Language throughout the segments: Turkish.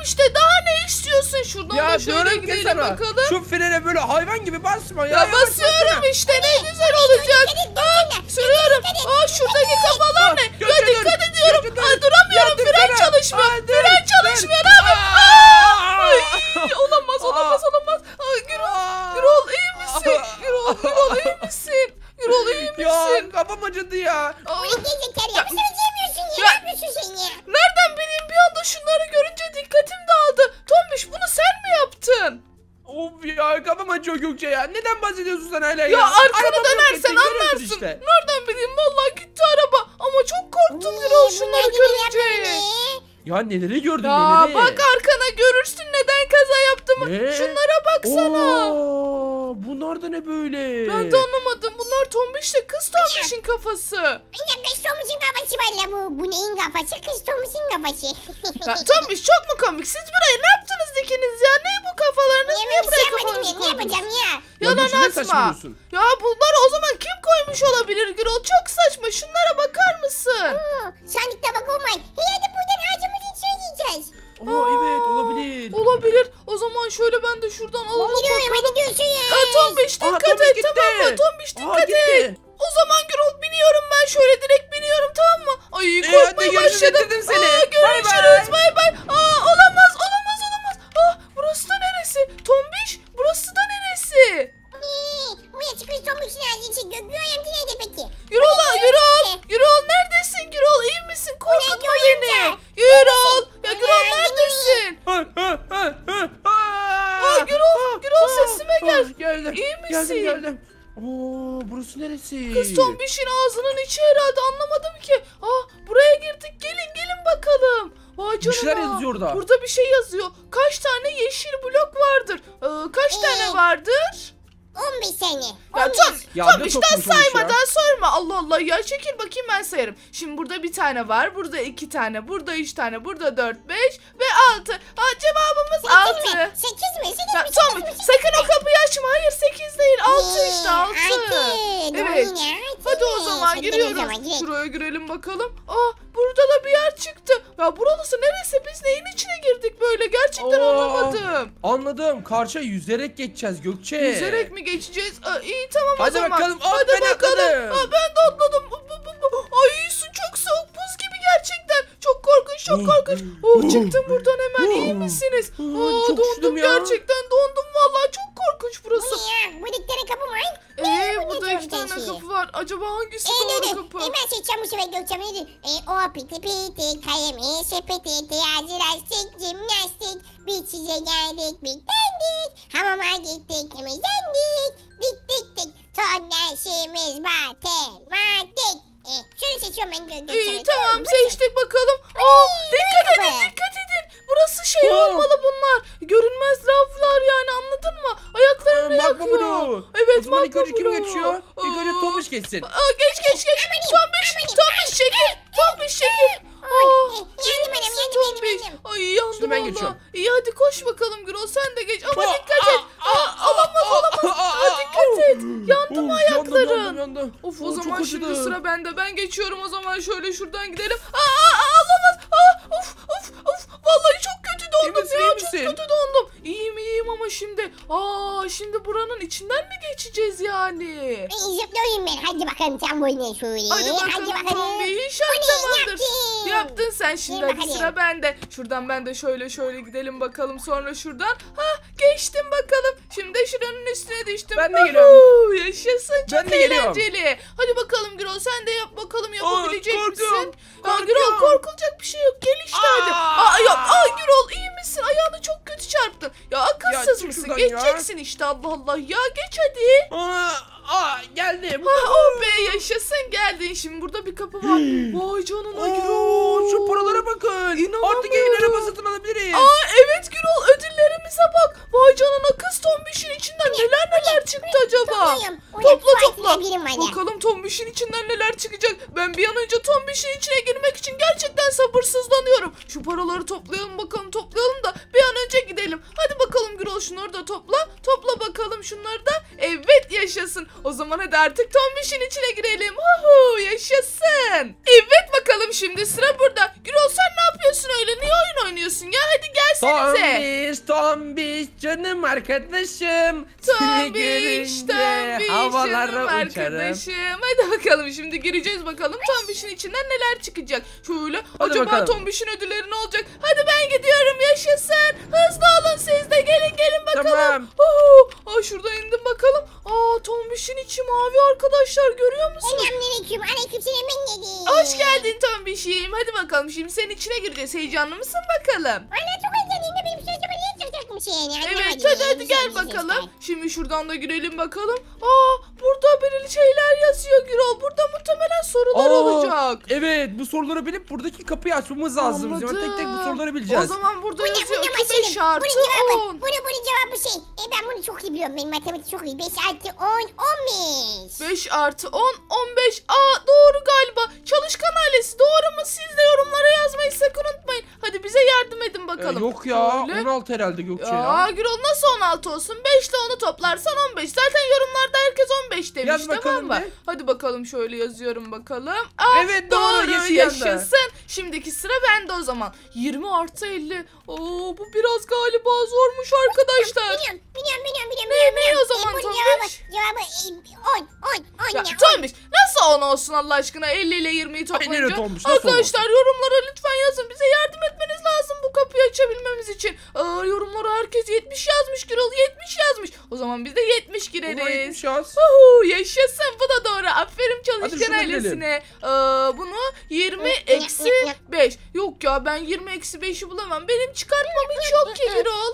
işte daha ne istiyorsun? Şuradan da Ya şöyle diyorum ki gidelim sana, bakalım. şu frene böyle hayvan gibi basma ya. Ya basıyorum işte, ne güzel olacak. Sürüyorum. Şuradaki kafalar ne? Ya dikkat ediyorum. Duramıyorum, fren çalışmıyor. Fren çalışmıyor abi. Olamaz. Gürol iyi misin? Gürol iyi misin? Gürol iyi misin? Ya kafam acıdı ya. Nereden bileyim, bir anda şunları görünce dikkatim dağıldı. Tombiş, bunu sen mi yaptın? Of ya, kafam acıyor Gökçe ya. Neden bahsediyorsun sen hala ya? Ya arkana Arabamı dönersen yok ettin, anlarsın. işte. Nereden bileyim, vallahi gitti araba. Ama çok korktum Gürol şunları görünce. Ya neleri gördün, Ya neleri? bak arkana, görürsün neden kaza yaptığımı. Ne? Şunlara baksana. Oo, bunlar da ne böyle? Ben de anlamadım. Bunlar Tombiş'le kız Tombiş'in kafası. Bu neyin kafası? Kız Tombiş'in kafası. Ya, Tombiş çok mu komik? Siz buraya ne yaptınız ikiniz ya? Ne bu kafalarınız? Niye buraya kafanızı Ne koydunuz? yapacağım ya? Yalan Gökçe, ne atma. saçmalıyorsun? Ya bunları o zaman kim koymuş olabilir Gürol? Çok saçma. Şunlara bakar mısın? Sandıkta bak olmayın. Hadi buradan ağacımızı söyleyeceğiz. Evet, olabilir. Olabilir. O zaman şöyle ben de şuradan alalım. Gidiyorum, hadi görüşürüz. Tombiş dikkat Tombiş et, gitti. tamam mı? Tombiş dikkat gitti. et. O zaman Gürol biniyorum ben, şöyle direkt biniyorum, tamam mı? Ay hadi korkmaya görüşürüz, başladım. getirdim seni. Görüşürüz, bay bay. Olamaz. Burası da neresi? Tombiş, burası da neresi? Buraya çıkış Tombiş'in ağacı görüyorum ki neydi peki? Gürol neredesin? Gürol iyi misin? Korkutma beni. Gürol neredesin? Gürol sesime gel. Geldim. İyi misin? Geldim. Oo, burası neresi? Kız Tombiş'in ağzının içi herhalde, anlamadım ki. Buraya girdik, gelin bakalım. Vay Bir şeyler canına. yazıyor orada. Burada bir şey yazıyor. Kaç tane yeşil blok vardır? Kaç tane vardır? 15 sene. Ya 15. Tombiş'ten saymadan sorma. Allah ya, çekil bakayım, ben sayarım. Şimdi burada bir tane var, burada 2 tane, burada 3 tane, burada 4, 5 ve 6. Cevabımız 6. 8 mi? 8 mi? Tombiş sakın o kapıyı açma. Hayır 8 değil, 6 işte, 6. Evet. Hadi o zaman giriyoruz. Şuraya girelim bakalım. Burada da bir yer çıktı. Ya burası neresi? Biz neyin içine girdik böyle? Gerçekten anlamadım. Anladım. Karşıya yüzerek geçeceğiz Gökçe. Yüzerek mi geçeceğiz? İyi tamam o Hadi zaman. bakalım. Hadi Ben bakalım. atladım. Ben de atladım. Ay su çok soğuk, buz gibi gerçekten. Çok korkunç. Çıktım buradan hemen. İyi misiniz? çok Dondum üşüdüm ya. gerçekten, dondum vallahi, çok korkunç burası. Bu dikleri kapı mı? Burada 2 tane kapı var. Acaba hangisi doğru kapı? Hemen seçeceğim bu sefer Gökçem'i. O piti kalemi sepeti hazır açtık jimnastik. Bir size geldik bittendik. Hamama gittik temizlendik. Dik. Tonlaşımız matematik. Şöyle seçiyorum ben Gökçem'i. İyi tamam, seçtik bakalım. Dikkat edin. Burası şey olmalı bunlar. Görünmez lavlar yani, anladın mı? Ayaklarını Bakma yakıyor. bunu. Evet, o zaman ilk bakma önce kim bunu. geçiyor? İlk önce Tomuş geçsin. Geç. Tombiş çekil. Tombiş. Ay yandım Şimdi ben valla. geçiyorum. İyi hadi koş bakalım Gürol, sen de geç. Ama dikkat et. Olamaz. Dikkat et. Yandı mı ayakların? Yandım. Of, o çok zaman şimdi acıdı. sıra bende. Ben geçiyorum o zaman, şöyle şuradan gidelim. Olamaz. Of. Vallahi çok kötü dondum İyi ya. misin? Çok kötü dondum. İyiyim ama şimdi. Şimdi buranın içinden mi geçeceğiz yani? Zıplıyorum ben. Hadi bakalım sen boyuna şöyle. Hadi bakalım Tombiş. Tamamdır. Yaptın sen şimdi. İyi Hadi bakalım. sıra bende. Şuradan ben de şöyle gidelim bakalım. Sonra şuradan. Geçtim bakalım. Şimdi şuranın üstüne düştüm. Ben de geliyorum. Yaşasın. Çok Ben de geliyorum. eğlenceli. Hadi bakalım Gürol, sen de yap bakalım, yapabilecek misin? korkuyorum. Gürol, korkulacak bir şey yok. Gel işte hadi. Yok. Gürol iyi misin? Ayağını çok kötü çarptın. Ya akılsız çık mısın? şuradan ya. Geçeceksin işte, Allah. Ya geç hadi. Geldim. Oh be, yaşasın, geldin. Şimdi burada bir kapı var. Vay canına Gürol. Şu paralara bakın. Artık evin araba satın alabiliriz. Evet Gürol, ödüllerimize bak. Vay canına, kız Tombiş'in içinden neler çıktı acaba? Topla. Bakalım Tombiş'in içinden neler çıkacak. Ben bir an önce Tombiş'in içine girmek için gerçekten sabırsızlanıyorum. Şu paraları toplayalım da bir an önce gidelim. Hadi bakalım Gürol, şunları da topla. Topla bakalım şunları da. Evet, yaşasın. O zaman hadi artık Tombiş'in içine girelim. Yaşasın. Evet bakalım, şimdi sıra burada. Gürol, sen ne yapıyorsun öyle? Niye oyun oynuyorsun ya? Hadi gel desenize. Tombiş canım arkadaşım. Seni Tombiş, görünce havalara canım uçarım. arkadaşım. Hadi bakalım şimdi gireceğiz bakalım Tombiş'in içinden neler çıkacak. Şöyle Hadi acaba bakalım. Tombiş'in ödülleri ne olacak? Hadi ben gidiyorum, yaşasın. Hızlı olun siz de, gelin bakalım. Tamam. Aa, şuradan indim bakalım. Aa, Tombiş'in içi mavi arkadaşlar, görüyor musun? Selamünaleyküm. Aleykümselam ben dedim. Hoş geldin Tombiş'im. Hadi bakalım şimdi senin içine gireceğiz. Heyecanlı mısın bakalım? Valla çok heyecanlıyım da benim sözüme niye çıkacakmış yani? Evet, hadi gel bakalım. Şimdi şuradan da girelim bakalım. Aa, burada böyle şeyler yazıyor Gürol. Burada muhtemelen sorular olacak. Evet, bu soruları bilip buradaki kapıyı açmamız lazım. Biz tek tek bu soruları bileceğiz. O zaman burada yazıyor ki 5 başlayalım. artı Bunun cevabı, 10. bunun cevabı şey. Ben bunu çok iyi biliyorum. Benim matematik çok iyi. 5 artı 10, 15. 5 artı 10, 15. Aa, doğru galiba. Çalışkan ailesi doğru mu? Siz de yorumlara yazmayı sakın unutmayın. Hadi bize yardım edin bakalım. Yok ya, Şöyle. 16 herhalde Gökçe ya. Ya Gürol, nasıl 16 olsun? 5 ile 10'u toplarsan 15. Zaten yorumlarda herkes 15 demiş, Yaz bakalım tamam mı? bir. Hadi bakalım, şöyle yazıyorum bakalım. Aa, Evet, doğru, yeşil yandı. yaşasın. Şimdiki sıra bende o zaman. 20 artı 50. Oo, bu biraz galiba zormuş arkadaşlar. Biliyorum. Ne o zaman bunun Tombiş? Cevabı 10 Ya ya. Tombiş, nasıl 10 olsun Allah aşkına, 50 ile 20'yi toplayınca? Aynen Tombiş, nasıl Arkadaşlar yorumlara lütfen yazın, bize yardım etmeniz lazım bu kapıyı açabilmemiz için. Yorumlara herkes 70 yazmış Gürol, 70 yazmış. O zaman biz de 70 gireriz. Ulan 70 yaz. Yaşasın, bu da doğru. Aferin çalışkan şuna ailesine. Bunu 20 eksi 5. Yok ya, ben 20 eksi 5'i bulamam. Benim çıkartmam hiç yok ki Gürol.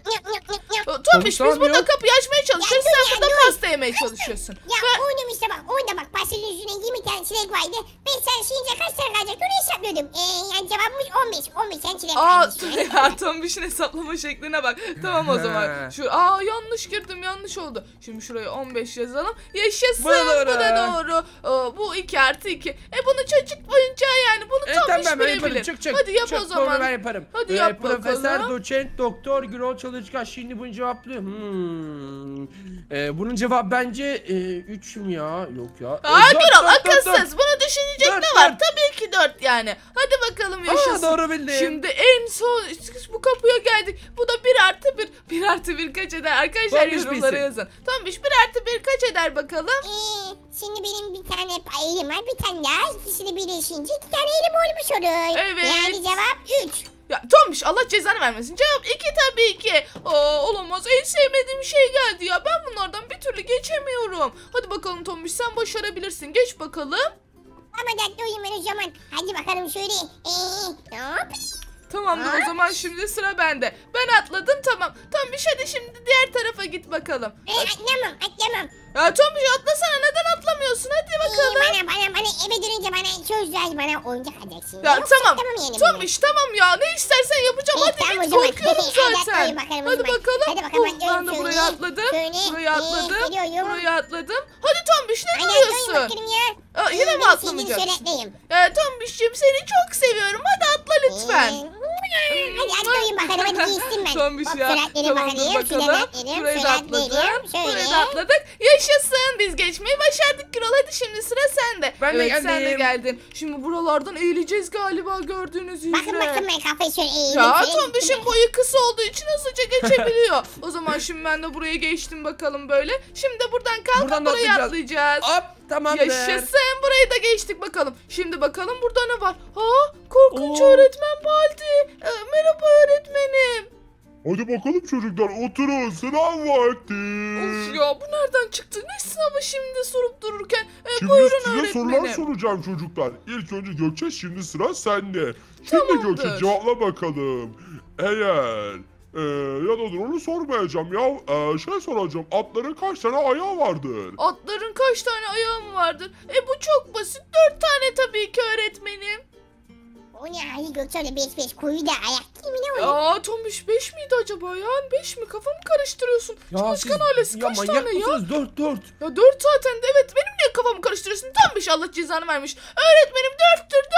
Tombiş, biz burada kapıyı açmaya çalışıyoruz. Sen burada pasta yemeye çalışıyorsun. Ya oyunum işte bak. Oyunda bak. Pastanın üstüne 20 tane çilek vardı. Ben sen şirince kaç tane kalacak? Onu hesaplıyordum. Yani cevabımız 15. 15 tane çilek vardı. Ya Tombiş'in hesaplama şekline bak. Tamam o zaman. Yanlış girdim, yanlış oldu. Şimdi şuraya 15 yazalım. Yaşasın. Bu da doğru. Bu da doğru. Bu 2 artı 2. Bunu çocuk oyuncağı yani. Bunu Tombiş Tamam, ben yaparım. bilebilir. Çık. Hadi yap Çık, o zaman. doğru, ben yaparım. Hadi yap Profesör, bakalım. doçent, doktor, Gürol Çalışkan. Şimdi bunu cevaplıyor. Bunun cevabı bence 3 mü ya? Yok ya. Gürol Dört. akılsız. Bunu düşünecek Dört, ne var? dört. Tabii ki 4 yani. Hadi bakalım, yaşasın. Doğru bildim. Şimdi en son bu kapıya geldik. Bu da 1 artı 1. 1 artı 1 kaç eder? Arkadaşlar Tombiş yorumlara bilsin. yazın. Tombiş, 1 artı 1 kaç eder bakalım? Şimdi benim bir tane elim var. Bir tane daha. İkisini birleşince 2 tane elim olmuş olur. Evet. Yani cevap 3. Ya Tombiş, Allah cezanı vermesin. Cevap 2 tabii ki. Olamaz. En sevmediğim şey geldi ya. Ben bunlardan bir türlü geçemiyorum. Hadi bakalım Tombiş, sen başarabilirsin. Geç bakalım. Ama dakika ben o zaman. Hadi bakalım şöyle. Hop. Tamamdır, o zaman şimdi sıra bende. Ben atladım, tamam. Tombiş, hadi şimdi diğer tarafa git bakalım. Atlamam. Ya Tombiş, atlasana, neden atlamıyorsun? Hadi bakalım. Bana eve dönünce bana söz ver, bana oyuncak alacaksın. Ya Yoksa tamam. yani Tombiş, tamam ya, ne istersen yapacağım. Hadi tamam git, o zaman. korkuyorum zaten. Hadi bakalım. Hadi bakalım. Ben de buraya atladım. Buraya atladım. Buraya atladım. Hadi Tombiş, ne duruyorsun? Yine mi atlamayacaksın? Tombiş'cim, seni çok seviyorum. Hadi atla lütfen. Hadi koyun bakalım, hadi giysin ben. Tombiş Hop, ya. süratleri Tamamdır bakalım. Burayı da atladım. Şöyle. Burayı da atladık. Yaşasın. Biz geçmeyi başardık Gürol. Hadi şimdi sıra sende. Ben de evet, sen de geldim. geldin. Şimdi buralardan eğileceğiz galiba, gördüğünüz üzere. Bakın ben kafayı şöyle eğeyim. Ya Tombiş'in boyu kısa olduğu için hızlıca geçebiliyor. O zaman şimdi ben de buraya geçtim bakalım böyle. Şimdi buradan kalkıp Buradan da buraya atlayacağız. atlayacağız. Hop, tamamdır. Yaşasın, burayı da geçtik bakalım. Şimdi bakalım burada ne var? Korkunç Oo. öğretmen Baldi. Merhaba öğretmenim. Hadi bakalım çocuklar oturun sınav vakti. Of ya, bu nereden çıktı? Ne sınavı şimdi sorup dururken? Şimdi Buyurun size sorular öğretmenim. soracağım çocuklar. İlk önce Gökçe, şimdi sıra sende. Şimdi Tamamdır. Gökçe cevapla bakalım. Eğer ya da dur, onu sormayacağım ya. Şey soracağım, atların kaç tane ayağı vardır? Atların kaç tane ayağı mı vardır? Bu çok basit. 4 tane tabii ki öğretmenim. O ne hali Gökçen'le 5 koyu da ayak değil mi ne o? Ya Tombiş, 5 miydi acaba ya? 5 mi? Kafamı karıştırıyorsun. Çalışkan ailesi kaç manyak tane ya? mısınız? 4. Ya 4 zaten. Evet, benim niye kafamı karıştırıyorsun? Tombiş, Allah cezanı vermiş. Öğretmenim 4'tür.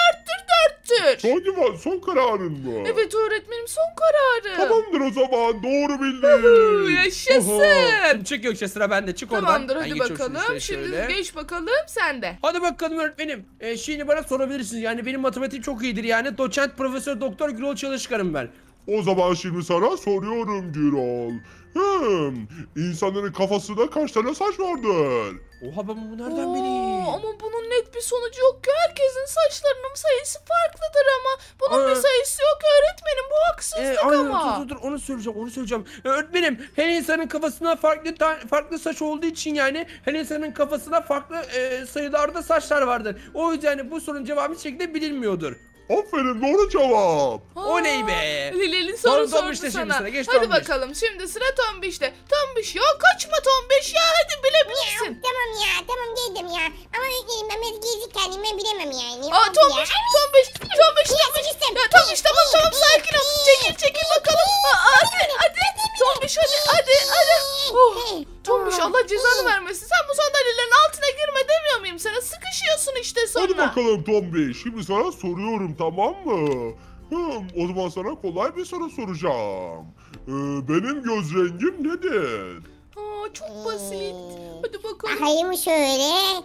Son kararın mı? Evet öğretmenim, son kararı. Tamamdır o zaman, doğru bildin. Yaşasın. Şimdi çık Gökçe, sıra bende. Çık oradan. Tamamdır, Ben hadi geçiyorum bakalım. şöyle. Şimdi geç bakalım sen de. Hadi bakalım öğretmenim. Şimdi bana sorabilirsiniz. Yani benim matematiğim çok iyidir yani. Doçent, profesör, doktor, Gürol Çalışkan'ım ben. O zaman şimdi sana soruyorum Gürol. İnsanların kafasında kaç tane saç vardır? Oha ben bunu nereden bileyim? Ama bunun net bir sonucu yok ki. Herkesin saçlarının sayısı farklıdır ama. Bunun bir Aa. sayısı yok öğretmenim. Bu haksızlık ama. Dur onu söyleyeceğim. Öğretmenim her insanın kafasına farklı saç olduğu için yani her insanın kafasına farklı sayılarda saçlar vardır. O yüzden bu sorunun cevabı hiçbir şekilde bilinmiyordur. Aferin, doğru cevap. Oley be. Lili soru Sonra sordu Tombiş'te şimdi sana. sıra, geç Hadi Tombiş. bakalım şimdi sıra Tombiş'te. Tombiş ya kaçma Tombiş ya hadi bilebilirsin. Tamam geldim ya. Ama öğretmenim ben biraz gezi kendime bilemem yani. Aa Oldu Tombiş ya. Tombiş. Sıkıştım. Ya Tombiş tamam sakin ol. Çekil bakalım. Hadi Tombiş hadi. Oh, Tombiş Allah cezanı vermesin. Sen bu sandalyelerin altına girme demiyor muyum sana? Sıkışıyorsun işte sonra. Hadi bakalım Tombi. Şimdi sana soruyorum, tamam mı? O zaman sana kolay bir soru soracağım. Benim göz rengim nedir? Aa, çok basit. Hadi bakalım. Bakayım şöyle.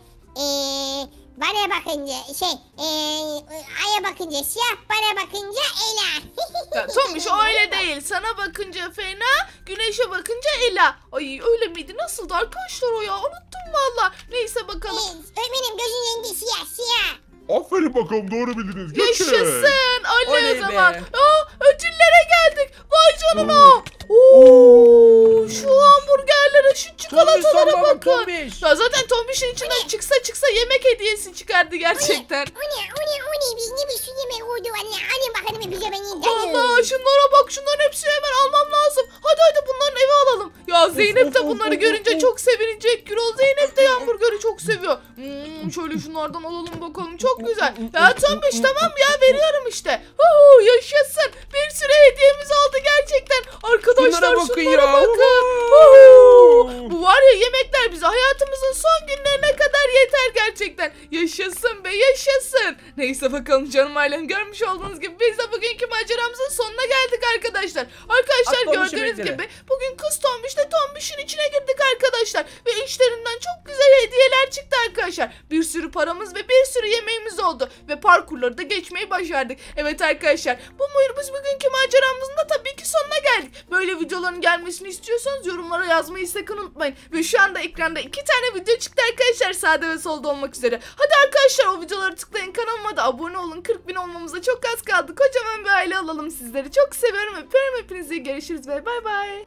Bana bakınca aya bakınca siyah, bana bakınca ela. Ya, Tombiş o öyle değil. Sana bakınca fena, güneşe bakınca Ela. Ay öyle miydi? Nasıldı arkadaşlar o ya? Unuttum valla. Neyse bakalım. Öğretmenim gözün rengi siyah. Aferin bakalım, doğru bildiniz. Geçin. Yaşasın. Oley Oley o zaman. be. Ödüllere geldik. Vay canına. Oo, şu hamburgerlere, şu çikolatalara Tombiş, bakın. Tombiş. Ya zaten Tombiş'in içinden çıksa yemek hediyesi çıkardı gerçekten. O ne biz ne bir şu yemek oldu anne. Hadi bakalım bize beni Allah şunlara bak, şunların hepsini hemen almam lazım. Hadi bunların eve alalım. Ya Zeynep de bunları görünce çok sevinecek. Gürol Zeynep de hamburgeri çok seviyor. Şöyle şunlardan alalım bakalım, çok güzel. Ya Tombiş tamam ya, veriyorum işte. Yaşasın. Bir sürü hediyemiz oldu gerçekten. Arkadaşlar Şunlara bakın şunlara ya. bakın. Bu var ya, yemekler bize hayatımızın son günlerine kadar yeter gerçekten. Yaşasın be yaşasın. Neyse bakalım canım ailem, görmüş olduğunuz gibi biz de bugünkü maceramızın sonuna geldik arkadaşlar. Arkadaşlar Atlamış gördüğünüz yemekleri. gibi bugün kız Tombiş'le Tombiş'in içine girdik arkadaşlar. Ve içlerinden çok güzel hediyeler çıktı arkadaşlar. Bir sürü paramız ve bir sürü yemeğimiz oldu. Ve parkurları da geçmeyi başardık. Evet arkadaşlar, biz bugünkü maceramızın da tabii ki sonuna geldik. Böyle videoların gelmesini istiyorsanız yorumlara yazmayı sakın unutmayın. Ve şu anda ekranda 2 tane video çıktı arkadaşlar, sağda ve solda olmak üzere. Hadi arkadaşlar o videoları tıklayın, kanalıma da abone olun. 40.000 olmamıza çok az kaldı. Kocaman bir aile alalım sizleri. Çok seviyorum, öpüyorum hepinizi. Görüşürüz ve bay bay.